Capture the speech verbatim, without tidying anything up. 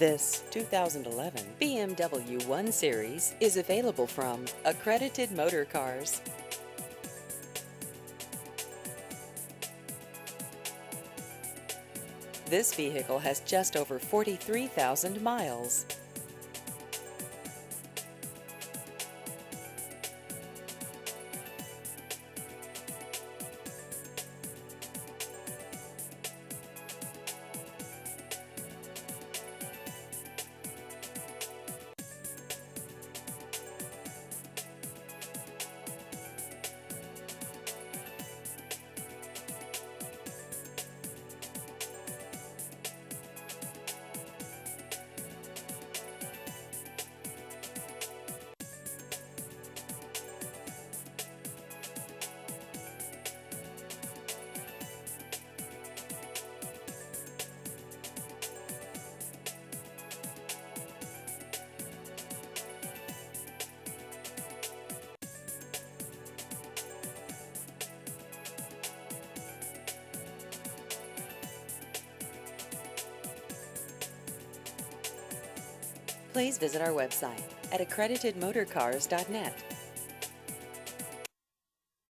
This two thousand eleven B M W one Series is available from Accredited Motorcars. This vehicle has just over forty-three thousand miles. Please visit our website at accredited motorcars dot net.